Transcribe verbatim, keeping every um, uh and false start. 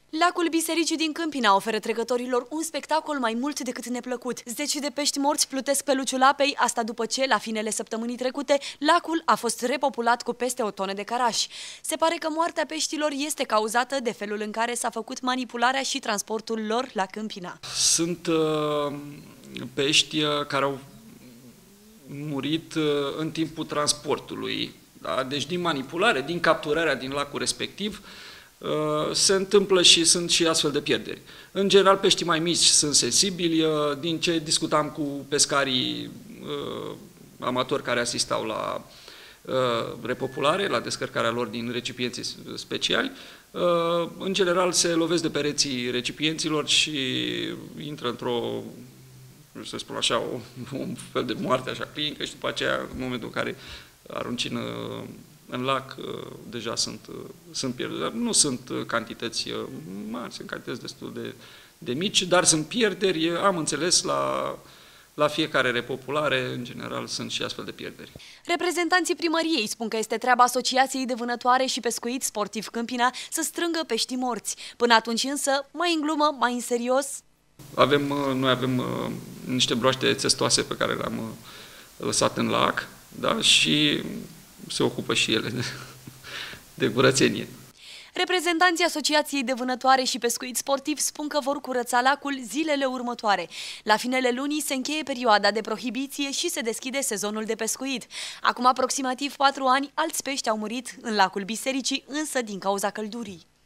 Lacul Bisericii din Câmpina oferă trecătorilor un spectacol mai mult decât neplăcut. Zeci de pești morți plutesc pe luciul apei, asta după ce, la finele săptămânii trecute, lacul a fost repopulat cu peste o tonă de carași. Se pare că moartea peștilor este cauzată de felul în care s-a făcut manipularea și transportul lor la Câmpina. Sunt uh, pești care au murit uh, în timpul transportului, da? Deci din manipulare, din capturarea din lacul respectiv, se întâmplă și sunt și astfel de pierderi. În general, peștii mai mici sunt sensibili. Din ce discutam cu pescarii uh, amatori care asistau la uh, repopulare, la descărcarea lor din recipienții speciali, uh, în general se lovesc de pereții recipienților și intră într-o, să spun așa, o, un fel de moarte așa clinică și după aceea, în momentul în care arunci în în lac, deja sunt, sunt pierderi. Dar nu sunt cantități mari, sunt cantități destul de, de mici, dar sunt pierderi, am înțeles, la, la fiecare repopulare, în general, sunt și astfel de pierderi. Reprezentanții primăriei spun că este treaba Asociației de Vânătoare și Pescuit Sportiv Câmpina să strângă peștii morți. Până atunci însă, mai în glumă, mai în serios. Avem, noi avem niște broaște țestoase pe care le-am lăsat în lac, da? Și se ocupă și ele de, de curățenie. Reprezentanții Asociației de Vânătoare și Pescuit Sportiv spun că vor curăța lacul zilele următoare. La finele lunii se încheie perioada de prohibiție și se deschide sezonul de pescuit. Acum aproximativ patru ani, alți pești au murit în lacul Bisericii, însă din cauza căldurii.